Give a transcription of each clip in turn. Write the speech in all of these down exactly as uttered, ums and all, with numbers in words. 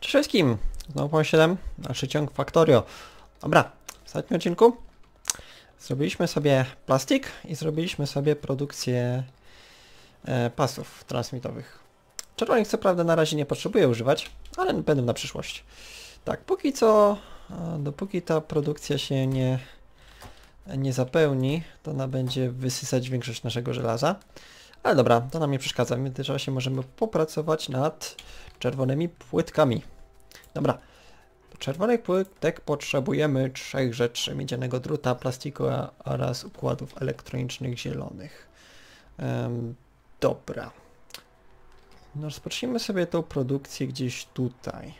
Cześć wszystkim! Znowu P siedem, dalszy ciąg Factorio. Dobra, w ostatnim odcinku zrobiliśmy sobie plastik i zrobiliśmy sobie produkcję e, pasów transmitowych. Czerwonych co prawda na razie nie potrzebuję używać, ale będą na przyszłość. Tak, póki co, e, dopóki ta produkcja się nie, nie zapełni, to ona będzie wysysać większość naszego żelaza. Ale dobra, to nam nie przeszkadza. W międzyczasie możemy popracować nad czerwonymi płytkami. Dobra, do czerwonych płytek potrzebujemy trzech rzeczy. Miedzianego druta, plastiku oraz układów elektronicznych zielonych. Um, dobra. No, rozpocznijmy sobie tą produkcję gdzieś tutaj.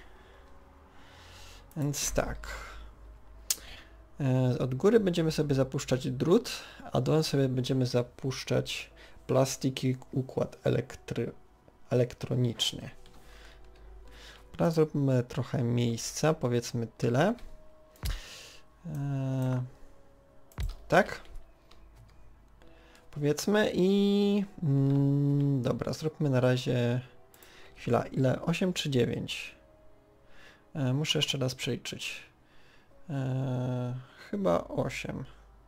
Więc tak. E, od góry będziemy sobie zapuszczać drut, a dołem sobie będziemy zapuszczać plastik i układ elektry elektroniczny. Teraz zróbmy trochę miejsca, powiedzmy tyle. Eee, tak? Powiedzmy i... Mm, dobra, zróbmy na razie... Chwila, ile? osiem czy dziewięć? Eee, muszę jeszcze raz przeliczyć. Eee, chyba osiem.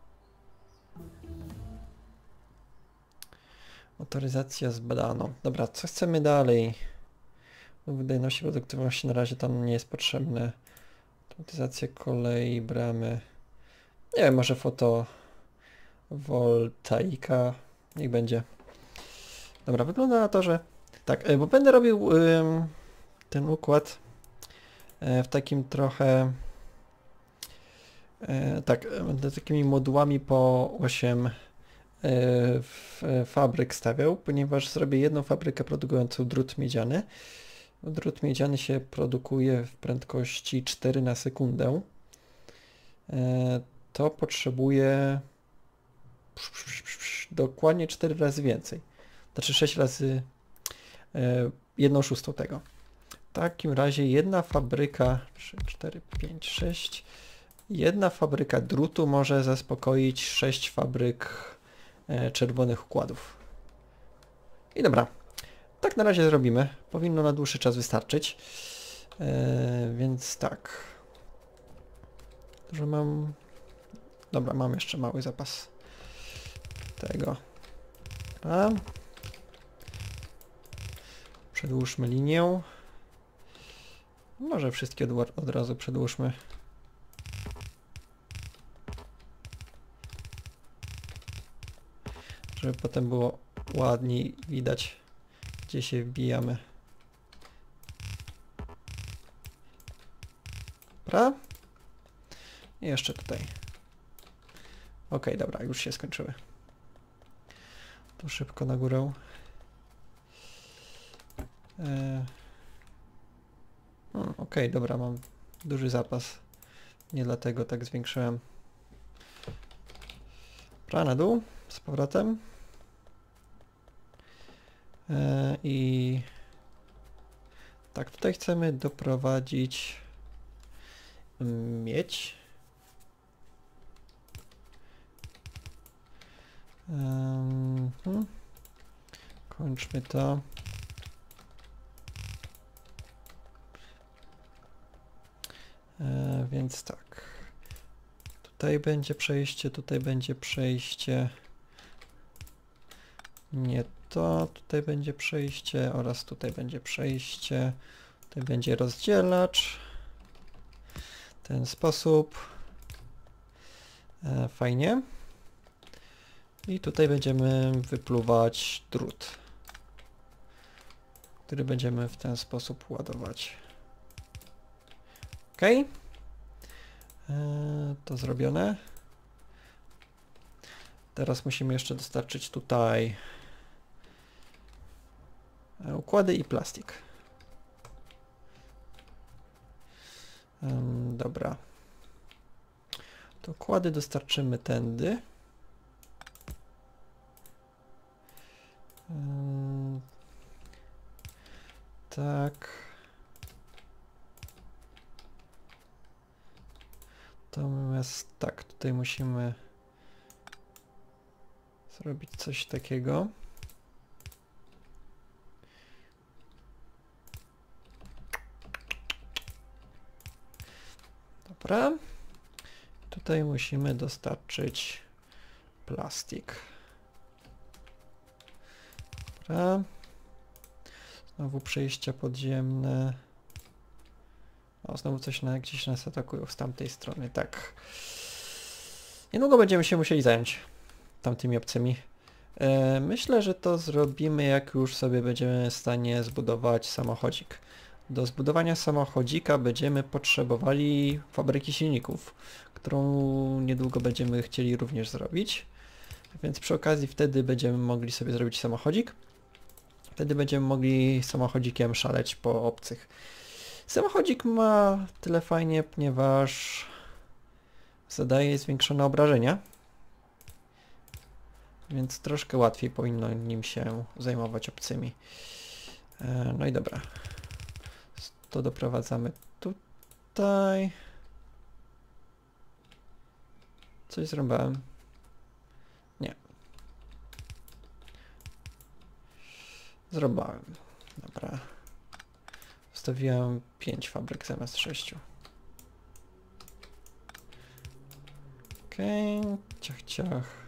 Motoryzacja zbadano. Dobra, co chcemy dalej? Wydajności, produktywności na razie tam nie jest potrzebne. Automatyzacja kolei, bramy. Nie wiem, może fotowoltaika. Niech będzie. Dobra, wygląda na to, że... Tak, bo będę robił ym, ten układ y, w takim trochę... Y, tak, będę takimi modułami po osiem y, w, y, fabryk stawiał, ponieważ zrobię jedną fabrykę produkującą drut miedziany. Drut miedziany się produkuje w prędkości cztery na sekundę. E, to potrzebuje dokładnie cztery razy więcej. Znaczy sześć razy e, jedną szóstą tego. W takim razie jedna fabryka, trzy, cztery, pięć, sześć, jedna fabryka drutu może zaspokoić sześć fabryk e, czerwonych układów. I dobra. Tak na razie zrobimy. Powinno na dłuższy czas wystarczyć. Eee, więc tak. Że mam... Dobra, mam jeszcze mały zapas tego. A. Przedłużmy linię. Może wszystkie od, od razu przedłużmy. Żeby potem było ładniej widać, gdzie się wbijamy. Dobra. I jeszcze tutaj. Ok, dobra, już się skończyły. To szybko na górę. E... Hmm, ok, dobra, mam duży zapas. Nie dlatego tak zwiększyłem. Dobra, na dół, z powrotem. E... I... Tak, tutaj chcemy doprowadzić miedź. Um, hmm. Kończmy to. E, więc tak. Tutaj będzie przejście, tutaj będzie przejście. Nie to, tutaj będzie przejście oraz tutaj będzie przejście. Tutaj będzie rozdzielacz. W ten sposób. E, fajnie. I tutaj będziemy wypluwać drut, który będziemy w ten sposób ładować. Ok. E, to zrobione. Teraz musimy jeszcze dostarczyć tutaj układy i plastik. Um, dobra. To układy dostarczymy tędy. Um, tak. Natomiast tak, tutaj musimy zrobić coś takiego. Dobra. Tutaj musimy dostarczyć plastik. Dobra. Znowu przejścia podziemne. O, znowu coś na, gdzieś nas atakują z tamtej strony, tak. Niedługo będziemy się musieli zająć tamtymi obcymi. E, myślę, że to zrobimy, jak już sobie będziemy w stanie zbudować samochodzik. Do zbudowania samochodzika będziemy potrzebowali fabryki silników, którą niedługo będziemy chcieli również zrobić. Więc przy okazji wtedy będziemy mogli sobie zrobić samochodzik. Wtedy będziemy mogli samochodzikiem szaleć po obcych. Samochodzik ma tyle fajnie, ponieważ zadaje zwiększone obrażenia. Więc troszkę łatwiej powinno nim się zajmować obcymi. E, no i dobra. To doprowadzamy tutaj. Coś zrobiłem? Nie. Zrobiłem. Dobra. Wstawiłem pięć fabryk zamiast sześciu. Okej. Okay. Ciach, ciach.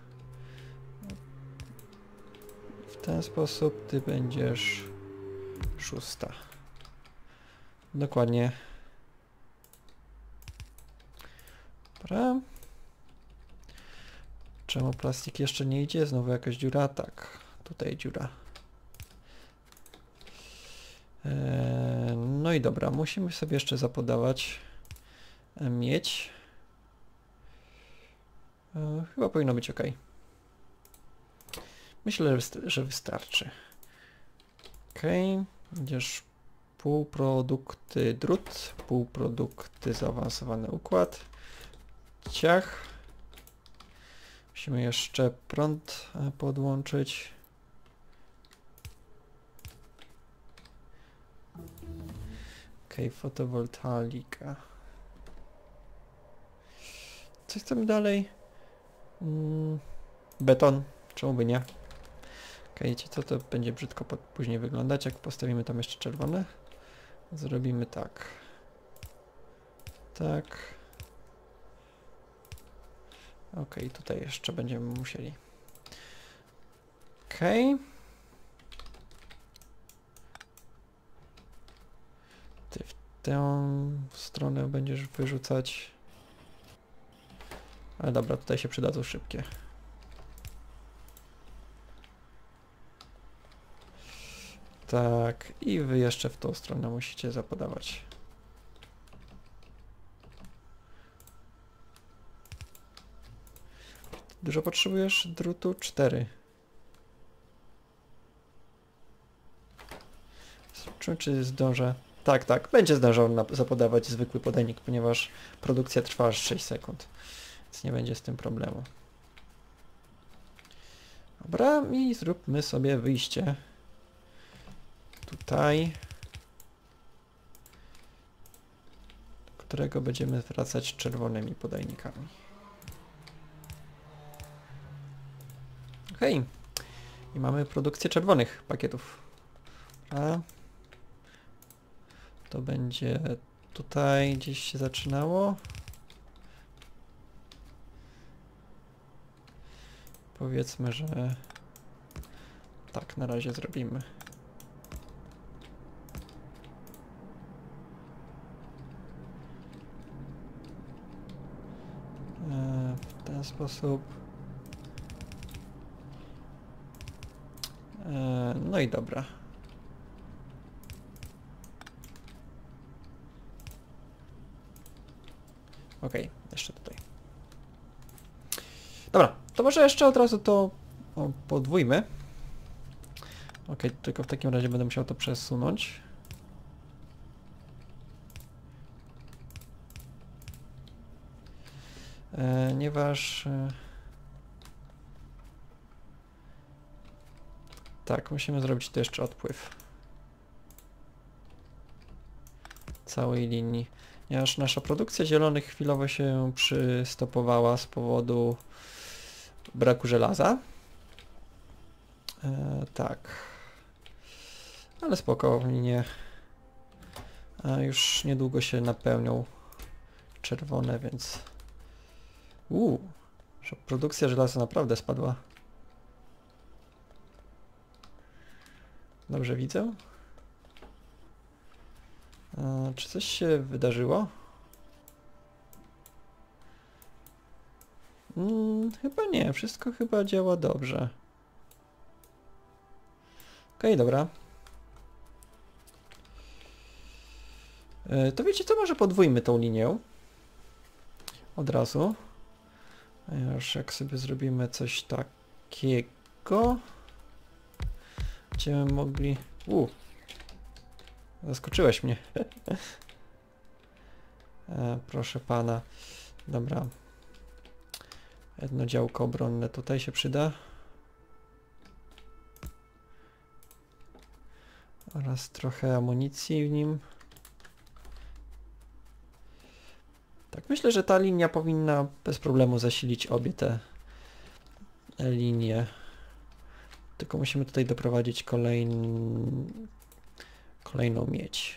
W ten sposób ty będziesz szósta. Dokładnie. Dobra. Czemu plastik jeszcze nie idzie? Znowu jakaś dziura? Tak. Tutaj dziura. Eee, no i dobra. Musimy sobie jeszcze zapodawać miedź. Eee, chyba powinno być ok. Myślę, że wystarczy. Ok. Będziesz półprodukty drut, półprodukty zaawansowany układ. Ciach. Musimy jeszcze prąd podłączyć. Ok, fotowoltaika. Co chcemy dalej? Mm, beton. Czemu by nie? Okej, wiecie co, to będzie brzydko później wyglądać, jak postawimy tam jeszcze czerwone. Zrobimy tak. Tak. Ok, tutaj jeszcze będziemy musieli. Ok. Ty w tę stronę będziesz wyrzucać. Ale dobra, tutaj się przydadzą szybkie. Tak, i wy jeszcze w tą stronę musicie zapodawać. Dużo potrzebujesz drutu? cztery. Zobaczymy, czy zdążę. Tak, tak, będzie zdążał na, zapodawać zwykły podajnik, ponieważ produkcja trwa aż sześć sekund. Więc nie będzie z tym problemu. Dobra, i zróbmy sobie wyjście. Tutaj. Do którego będziemy wracać czerwonymi podajnikami. Okej. I mamy produkcję czerwonych pakietów. A to będzie tutaj gdzieś się zaczynało. Powiedzmy, że tak na razie zrobimy. E, w ten sposób. E, no i dobra. Ok, jeszcze tutaj. Dobra, to może jeszcze od razu to o, podwójmy. Ok, tylko w takim razie będę musiał to przesunąć. E, ponieważ... E, tak, musimy zrobić tu jeszcze odpływ całej linii. Ponieważ nasza produkcja zielonych chwilowo się przystopowała z powodu braku żelaza. E, tak. Ale spokojnie. A już niedługo się napełnią czerwone, więc... Uuu, że produkcja żelaza naprawdę spadła. Dobrze widzę? A, czy coś się wydarzyło? Hmm, chyba nie, wszystko chyba działa dobrze. Okej, okay, dobra. Yy, to wiecie co, może podwójmy tą linię. Od razu. A już jak sobie zrobimy coś takiego... Będziemy mogli... U, zaskoczyłeś mnie. e, proszę pana. Dobra. Jedno działko obronne tutaj się przyda. Oraz trochę amunicji w nim. Tak, myślę, że ta linia powinna bez problemu zasilić obie te linie. Tylko musimy tutaj doprowadzić kolejn... kolejną miedź.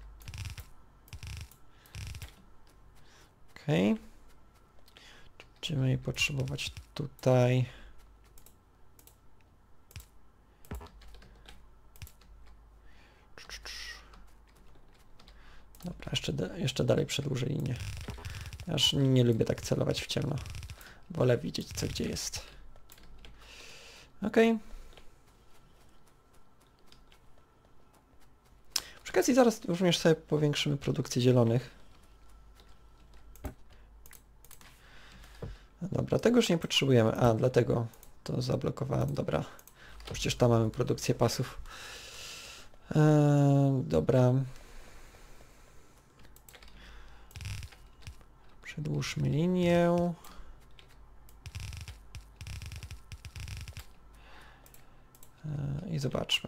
Okej. Okay. Będziemy jej potrzebować tutaj. Dobra, jeszcze, jeszcze dalej przedłużę linię. Ja już nie lubię tak celować w ciemno. Wolę widzieć, co gdzie jest. Okej. Okay. Przy okazji zaraz również sobie powiększymy produkcję zielonych. Dobra, tego już nie potrzebujemy. A, dlatego to zablokowałem. Dobra. Przecież tam mamy produkcję pasów. Eee, dobra. Przedłużmy linię. Eee, I zobaczmy.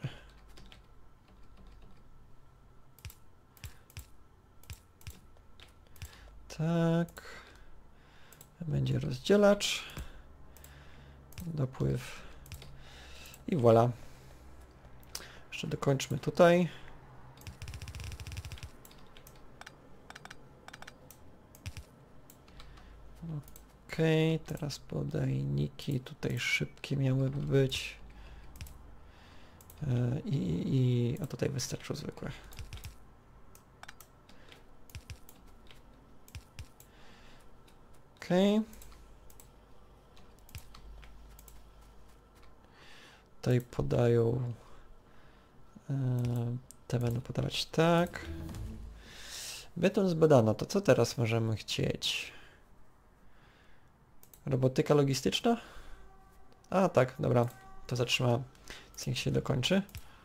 Tak. Będzie rozdzielacz. Dopływ. I voilà. Jeszcze dokończmy tutaj. Ok, teraz podajniki tutaj szybkie miałyby być. I, i, i a tutaj wystarczą zwykłe. Ok. Tutaj podają. Te będą podawać tak. Beton zbadano. To co teraz możemy chcieć? Robotyka logistyczna? A tak, dobra. To zatrzymałem. Więc niech się dokończy.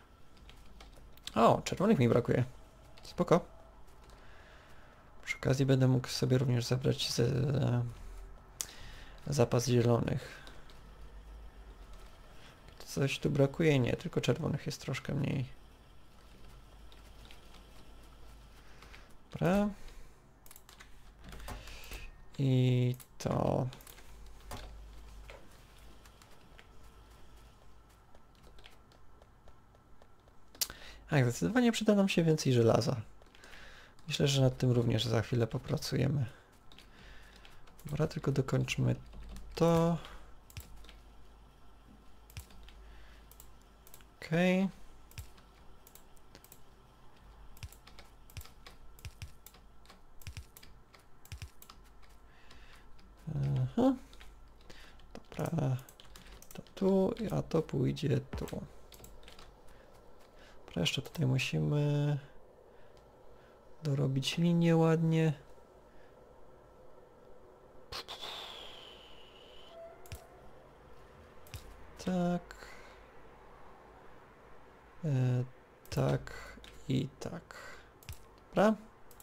O, czerwonych mi brakuje. Spoko. Przy okazji będę mógł sobie również zabrać z, e, zapas zielonych. Coś tu brakuje? Nie, tylko czerwonych jest troszkę mniej. Dobra. I to... A, zdecydowanie przyda nam się więcej żelaza. Myślę, że nad tym również za chwilę popracujemy. Dobra, tylko dokończmy to. Okej. Okay. Aha. Dobra, to tu, a to pójdzie tu. Dobra, jeszcze tutaj musimy dorobić linię ładnie. Tak. E, tak i tak. Dobra.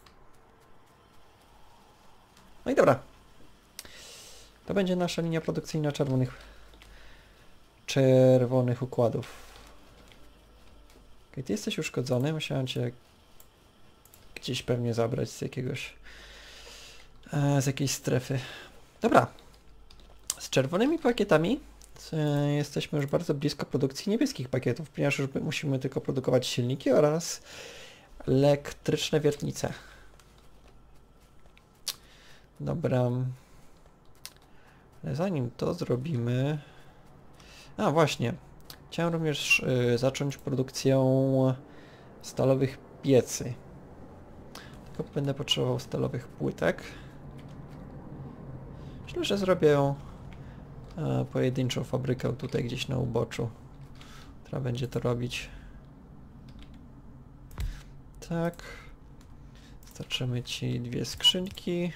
No i dobra. To będzie nasza linia produkcyjna czerwonych czerwonych układów. Okay, ty jesteś uszkodzony, musiałem cię gdzieś pewnie zabrać z jakiegoś e, z jakiejś strefy. Dobra. Z czerwonymi pakietami e, jesteśmy już bardzo blisko produkcji niebieskich pakietów, ponieważ już musimy tylko produkować silniki oraz elektryczne wiertnice. Dobra. Ale zanim to zrobimy... A właśnie. Chciałem również y, zacząć produkcję stalowych piecy. Tylko będę potrzebował stalowych płytek. Myślę, że zrobię y, pojedynczą fabrykę tutaj gdzieś na uboczu, która będzie to robić. Tak. Starczymy ci dwie skrzynki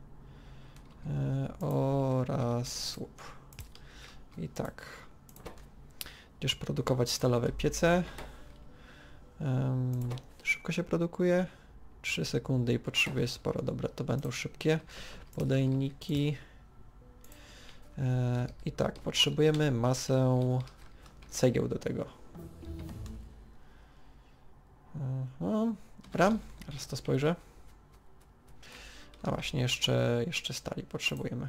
y, oraz słup. I tak. Będziesz produkować stalowe piece. Um, szybko się produkuje. trzy sekundy i potrzebuje sporo. Dobra, to będą szybkie podajniki. E, I tak, potrzebujemy masę cegieł do tego. Aha, dobra, teraz to spojrzę. A właśnie, jeszcze, jeszcze stali potrzebujemy.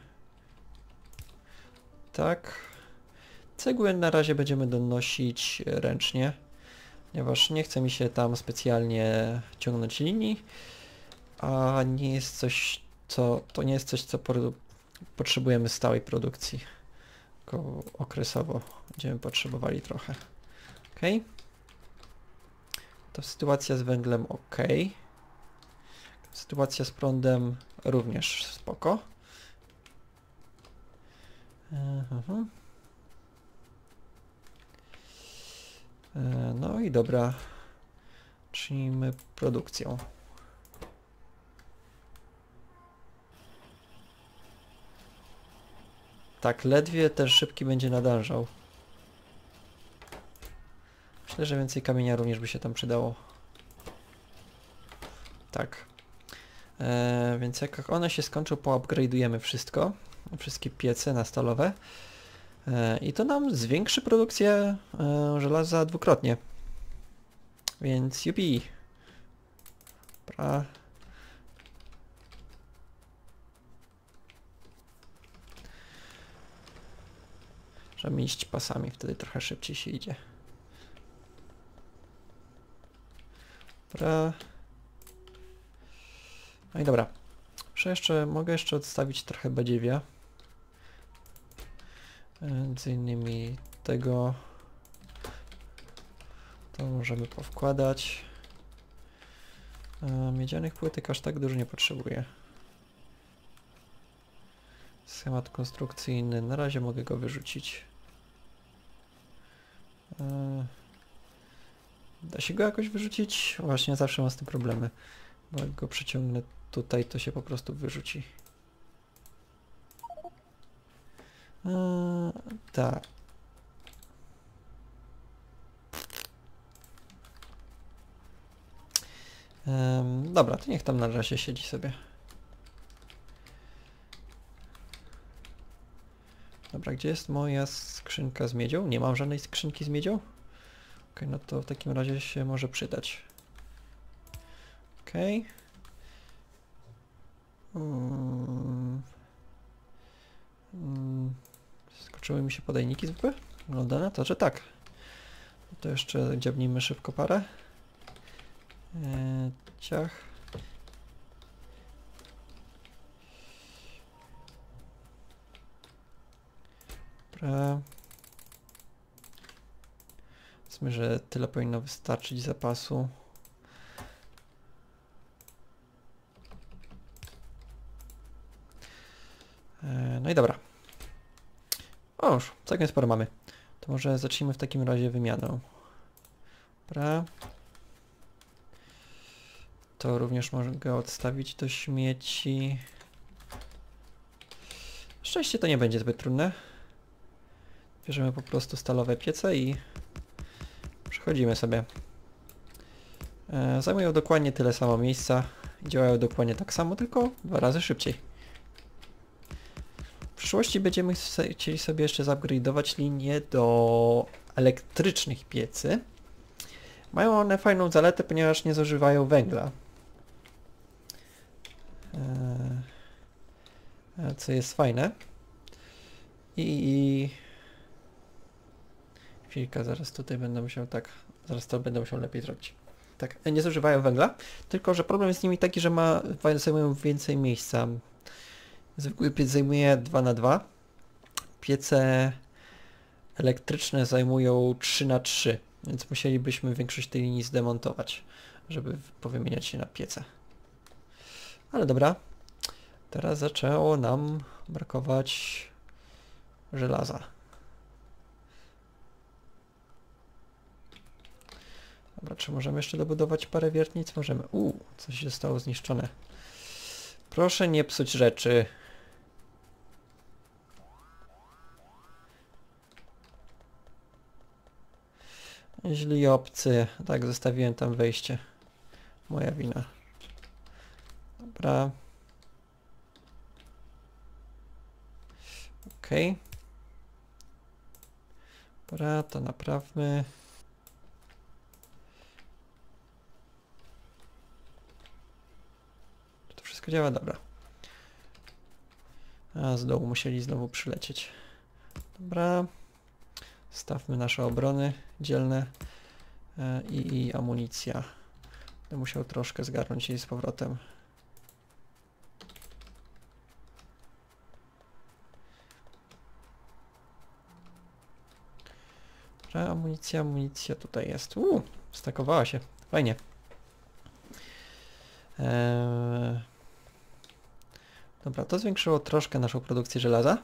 Tak. Cegły na razie będziemy donosić ręcznie, ponieważ nie chce mi się tam specjalnie ciągnąć linii, a nie jest coś, co to nie jest coś, co potrzebujemy stałej produkcji, tylko okresowo będziemy potrzebowali trochę. Ok. To sytuacja z węglem ok. Sytuacja z prądem również spoko. Uh-huh. No i dobra, czynimy produkcję. Tak, ledwie ten szybki będzie nadążał. Myślę, że więcej kamienia również by się tam przydało. Tak. E, więc jak one się skończą, poupgrade'ujemy wszystko. Wszystkie piece na stalowe. I to nam zwiększy produkcję e, żelaza dwukrotnie. Więc jupi. Pra. Możemy iść pasami, wtedy trochę szybciej się idzie. Pra. No i dobra. Muszę jeszcze, mogę jeszcze odstawić trochę badziewia. Między innymi tego to możemy powkładać. Miedzianych płytek aż tak dużo nie potrzebuję. Schemat konstrukcyjny, na razie mogę go wyrzucić. Da się go jakoś wyrzucić? Właśnie zawsze mam z tym problemy, bo jak go przyciągnę tutaj, to się po prostu wyrzuci. Eee, tak. Ehm, dobra, to niech tam na razie siedzi sobie. Dobra, gdzie jest moja skrzynka z miedzią? Nie mam żadnej skrzynki z miedzią? Ok, no to w takim razie się może przydać. Ok. Hmm. Hmm. Skoczyły mi się podajniki zwykłe? Wygląda na to, że tak. To jeszcze dziabnijmy szybko parę. Eee, ciach. Dobra. Myślę, że tyle powinno wystarczyć zapasu. Eee, no i dobra. O, już całkiem sporo mamy. To może zacznijmy w takim razie wymianę. Dobra. To również mogę odstawić do śmieci. Na szczęście to nie będzie zbyt trudne. Bierzemy po prostu stalowe piece i przechodzimy sobie. E, zajmują dokładnie tyle samo miejsca. Działają dokładnie tak samo, tylko dwa razy szybciej. W przyszłości będziemy chcieli sobie jeszcze zupgrade'ować linię do elektrycznych piecy. Mają one fajną zaletę, ponieważ nie zużywają węgla. E, co jest fajne. I... Chwilkę, zaraz tutaj będę musiał tak... Zaraz to będę musiał lepiej zrobić. Tak, nie zużywają węgla, tylko że problem jest z nimi taki, że ma, zajmują więcej miejsca. Zwykły piec zajmuje dwa na dwa. Piece elektryczne zajmują trzy na trzy, więc musielibyśmy większość tej linii zdemontować, żeby powymieniać się na piece. Ale dobra, teraz zaczęło nam brakować żelaza. Dobra, czy możemy jeszcze dobudować parę wiertnic? Możemy. Uuu, coś zostało zniszczone. Proszę nie psuć rzeczy. Źli obcy. Tak, zostawiłem tam wejście. Moja wina. Dobra. Okej. Okay. Dobra, to naprawmy. Czy to wszystko działa? Dobra. A z dołu musieli znowu przylecieć. Dobra. Stawmy nasze obrony dzielne e, i, i amunicja. Będę musiał troszkę zgarnąć jej z powrotem. Dobra, amunicja, amunicja tutaj jest. Uuu, stakowała się. Fajnie. Eee... Dobra, to zwiększyło troszkę naszą produkcję żelaza.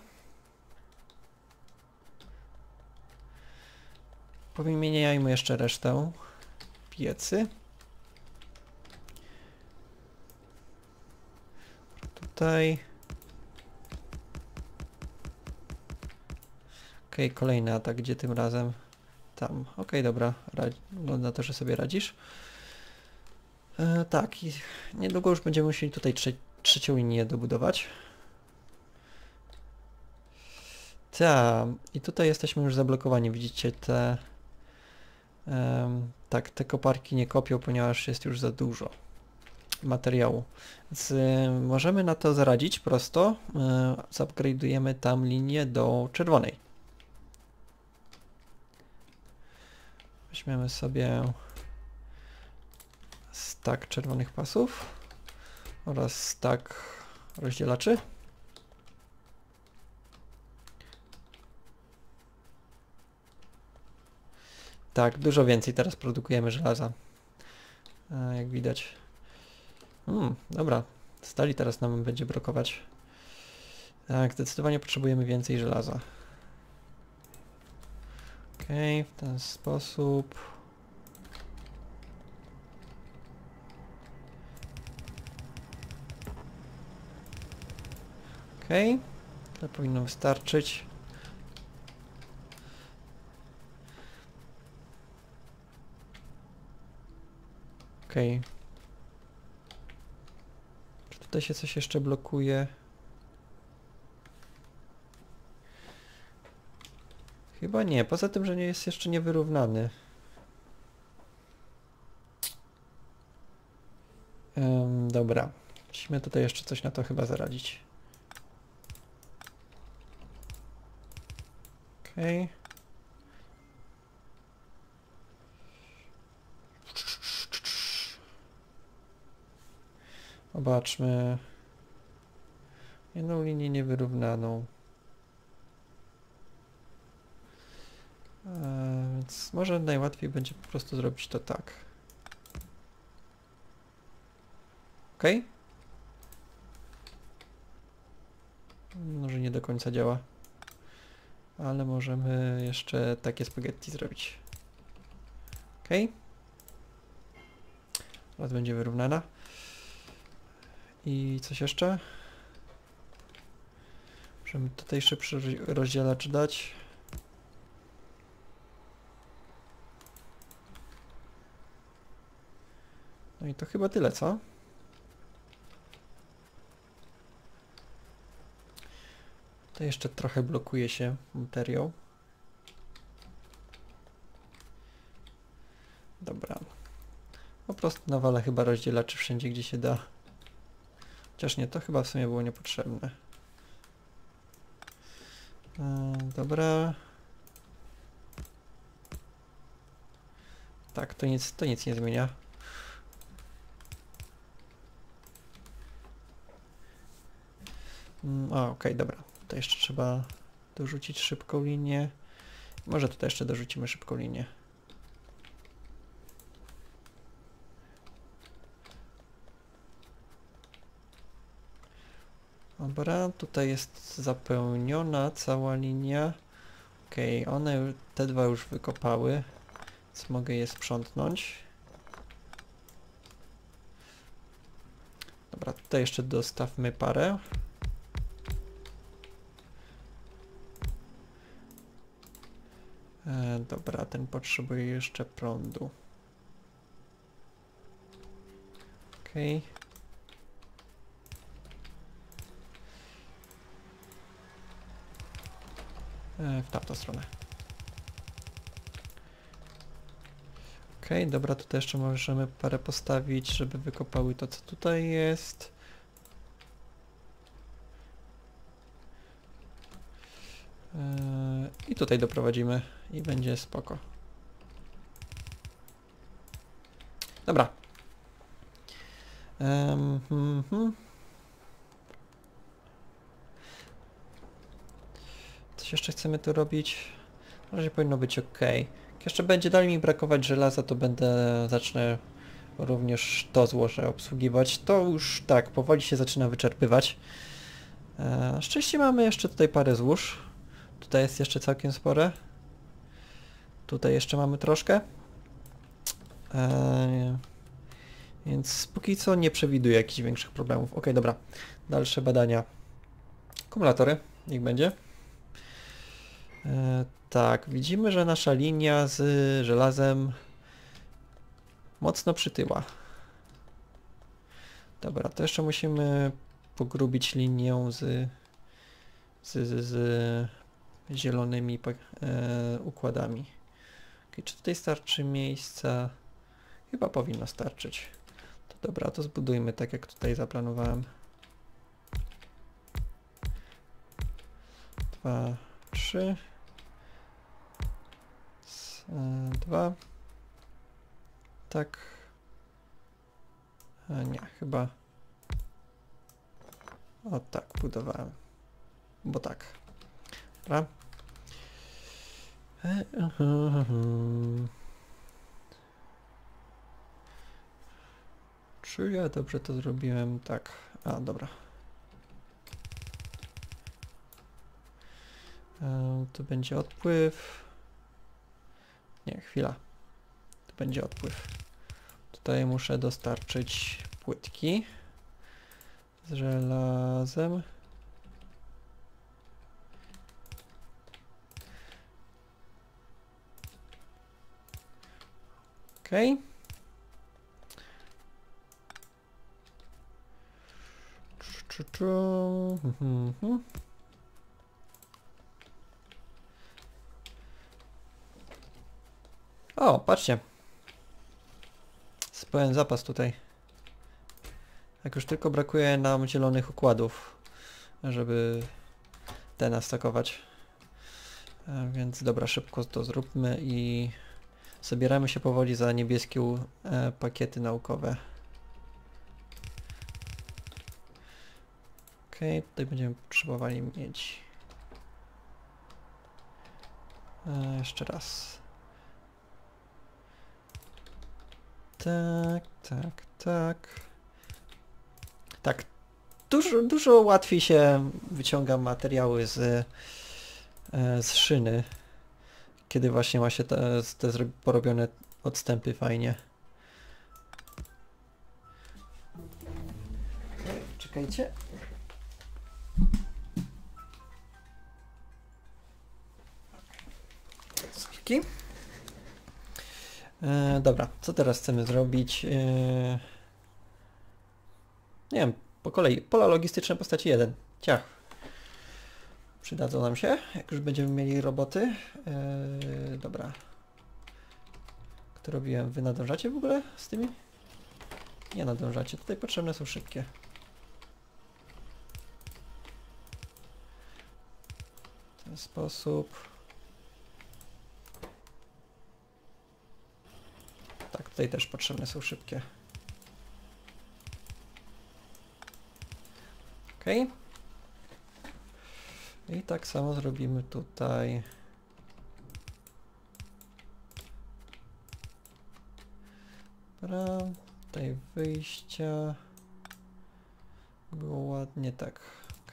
Powymieniajmy jeszcze resztę piecy. Tutaj. Okej, okay, kolejny atak, gdzie tym razem? Tam. Okej, okay, dobra. Wygląda na to, że sobie radzisz. E, tak, i niedługo już będziemy musieli tutaj trze trzecią linię dobudować. Ta, i tutaj jesteśmy już zablokowani. Widzicie, te um, tak, te koparki nie kopią, ponieważ jest już za dużo materiału. Więc y, możemy na to zaradzić prosto. Y, Zupgrade'ujemy tam linię do czerwonej. Weźmiemy sobie stack czerwonych pasów oraz stack rozdzielaczy. Tak, dużo więcej teraz produkujemy żelaza. E, jak widać. Hmm, dobra, stali teraz nam będzie brakować. Tak, zdecydowanie potrzebujemy więcej żelaza. Okej, okay, w ten sposób. Okej, okay, to powinno wystarczyć. Okej. Okay. Czy tutaj się coś jeszcze blokuje? Chyba nie, poza tym, że nie jest jeszcze niewyrównany. Um, dobra, musimy tutaj jeszcze coś na to chyba zaradzić. Okej. Okay. Zobaczmy. Jedną linię niewyrównaną. Eee, więc może najłatwiej będzie po prostu zrobić to tak. Ok? Może nie do końca działa. Ale możemy jeszcze takie spaghetti zrobić. Ok? Teraz będzie wyrównana. I coś jeszcze? Możemy tutaj szybszy rozdzielacz dać. No i to chyba tyle, co? To jeszcze trochę blokuje się materiał. Dobra. Po prostu nawalę chyba rozdzielaczy wszędzie, gdzie się da. Chociaż nie, to chyba w sumie było niepotrzebne. Yy, dobra. Tak, to nic, to nic nie zmienia. Mm, o, okej, okay, dobra. To jeszcze trzeba dorzucić szybką linię. Może tutaj jeszcze dorzucimy szybką linię. Dobra, tutaj jest zapełniona cała linia. Okej, okay, one te dwa już wykopały, więc mogę je sprzątnąć. Dobra, tutaj jeszcze dostawmy parę. E, dobra, ten potrzebuje jeszcze prądu. Okej. Okay. W tamtą stronę. Okej, okay, dobra, tutaj jeszcze możemy parę postawić, żeby wykopały to, co tutaj jest. Yy, I tutaj doprowadzimy i będzie spoko. Dobra. Um, hmm, hmm. Coś jeszcze chcemy tu robić? Na razie powinno być ok. Jak jeszcze będzie dalej mi brakować żelaza, to będę, zacznę również to złoże obsługiwać. To już tak, powoli się zaczyna wyczerpywać. E, na szczęście mamy jeszcze tutaj parę złóż. Tutaj jest jeszcze całkiem spore. Tutaj jeszcze mamy troszkę. E, więc póki co nie przewiduję jakichś większych problemów. Ok, dobra. Dalsze badania. Akumulatory, niech będzie. E, tak, widzimy, że nasza linia z żelazem mocno przytyła. Dobra, to jeszcze musimy pogrubić linię z, z, z, z zielonymi e, układami. Okay, czy tutaj starczy miejsca? Chyba powinno starczyć. To dobra, to zbudujmy tak, jak tutaj zaplanowałem. Dwa, trzy. E, dwa. Tak. E, nie, chyba... O tak, budowałem. Bo tak. Dobra. E, uh, uh, uh. Czy ja dobrze to zrobiłem? Tak. A, dobra. E, tu będzie odpływ. Nie, chwila. Tu będzie odpływ. Tutaj muszę dostarczyć płytki z żelazem. Okej. Okay. O, patrzcie. Pełen zapas tutaj. Jak już tylko brakuje nam zielonych układów, żeby te nastakować. A więc dobra, szybko to zróbmy i zabieramy się powoli za niebieskie e, pakiety naukowe. Ok, tutaj będziemy potrzebowali mieć. E, jeszcze raz. Tak, tak, tak. Tak, dużo, dużo łatwiej się wyciąga materiały z, z szyny, kiedy właśnie ma się te, te porobione odstępy fajnie. Czekajcie. Skrzynki. E, dobra, co teraz chcemy zrobić? E, nie wiem, po kolei. Pola logistyczne postaci jeden. Ciach. Przydadzą nam się, jak już będziemy mieli roboty. E, dobra. Kto robiłem? Wy nadążacie w ogóle z tymi? Nie nadążacie. Tutaj potrzebne są szybkie. W ten sposób. Tak, tutaj też potrzebne są szybkie. Ok. I tak samo zrobimy tutaj. Dobra, tutaj wyjścia. Było ładnie tak, ok.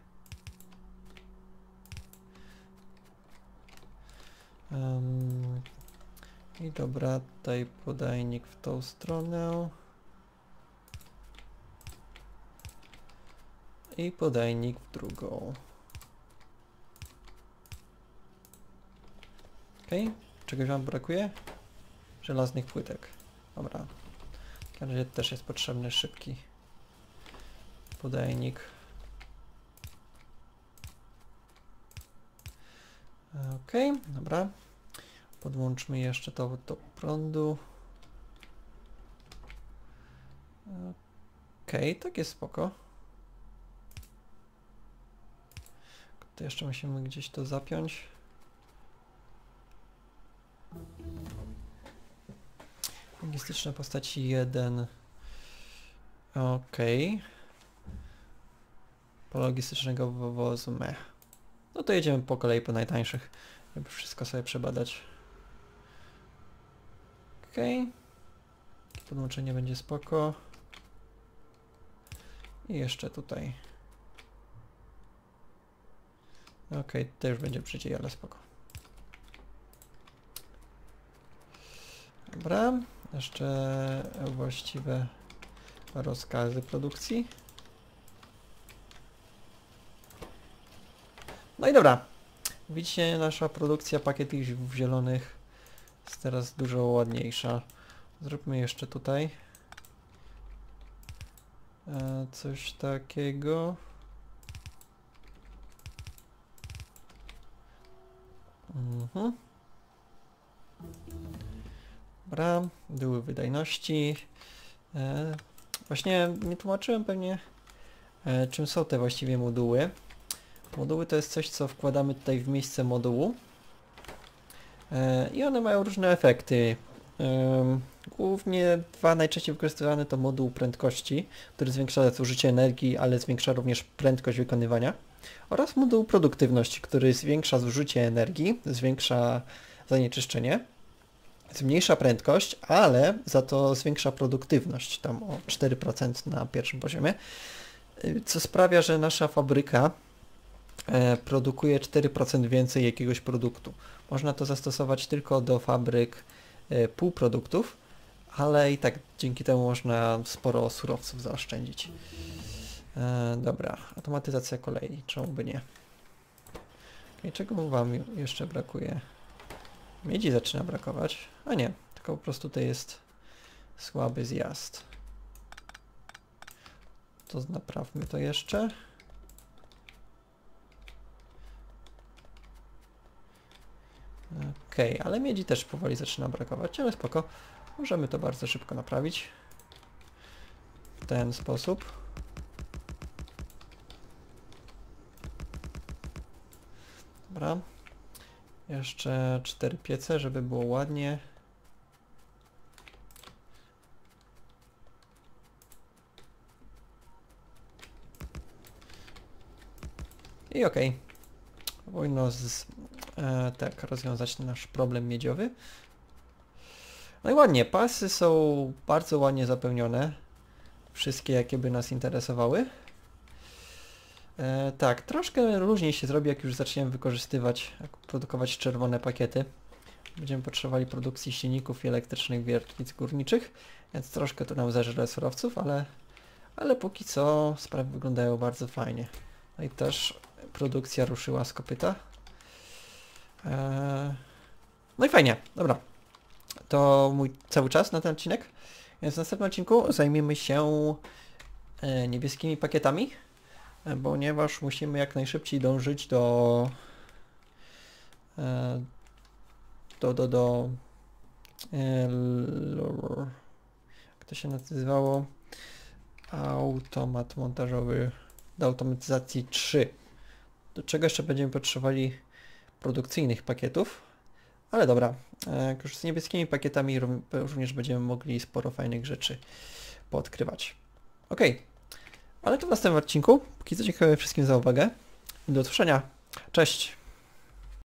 Um, I dobra, tutaj podajnik w tą stronę. I podajnik w drugą. Ok, czegoś wam brakuje? Żelaznych płytek. Dobra. W każdym razie też jest potrzebny szybki podajnik. Ok, dobra. Podłączmy jeszcze to do prądu. Ok, tak jest spoko. To jeszcze musimy gdzieś to zapiąć. Logistyczne postaci jeden. Ok. Po logistycznego wozu mech. No to jedziemy po kolei po najtańszych, żeby wszystko sobie przebadać. Ok. Podłączenie będzie spoko. I jeszcze tutaj. Ok, to już będzie przyciej, ale spoko. Dobra, jeszcze właściwe rozkazy produkcji. No i dobra. Widzicie, nasza produkcja pakietów zielonych jest teraz dużo ładniejsza. Zróbmy jeszcze tutaj e, coś takiego. Mhm. Dobra, były wydajności. E, właśnie nie tłumaczyłem pewnie, e, czym są te właściwie moduły. Moduły to jest coś, co wkładamy tutaj w miejsce modułu. E, I one mają różne efekty. E, głównie dwa najczęściej wykorzystywane to moduł prędkości, który zwiększa zużycie energii, ale zwiększa również prędkość wykonywania. Oraz moduł produktywności, który zwiększa zużycie energii, zwiększa zanieczyszczenie, zmniejsza prędkość, ale za to zwiększa produktywność, tam o cztery procent na pierwszym poziomie, co sprawia, że nasza fabryka e, produkuje cztery procent więcej jakiegoś produktu. Można to zastosować tylko do fabryk e, półproduktów, ale i tak dzięki temu można sporo surowców zaoszczędzić. E, dobra, automatyzacja kolei, czemu by nie? Okay, czego wam jeszcze brakuje? Miedzi zaczyna brakować, a nie, tylko po prostu tutaj jest słaby zjazd. To naprawmy to jeszcze. Okej, okay, ale miedzi też powoli zaczyna brakować, ale spoko. Możemy to bardzo szybko naprawić. W ten sposób. Dobra. Jeszcze cztery piece, żeby było ładnie. I okej. Okay. Powinno z, e, tak rozwiązać nasz problem miedziowy. No i ładnie, pasy są bardzo ładnie zapełnione. Wszystkie, jakie by nas interesowały. E, tak, troszkę różniej się zrobi, jak już zaczniemy wykorzystywać, jak produkować czerwone pakiety. Będziemy potrzebowali produkcji silników i elektrycznych wiertnic górniczych, więc troszkę to nam zażre surowców, ale, ale póki co sprawy wyglądają bardzo fajnie. No i też produkcja ruszyła z kopyta. E, no i fajnie, dobra. To mój cały czas na ten odcinek. Więc w następnym odcinku zajmiemy się e, niebieskimi pakietami, e, ponieważ musimy jak najszybciej dążyć do e, do, do, do e, jak to się nazywało? Automat montażowy do automatyzacji trzy. Do czego jeszcze będziemy potrzebowali produkcyjnych pakietów. Ale dobra, jak już z niebieskimi pakietami również będziemy mogli sporo fajnych rzeczy poodkrywać. Ok, ale to w następnym odcinku. Póki co dziękuję wszystkim za uwagę i do usłyszenia. Cześć!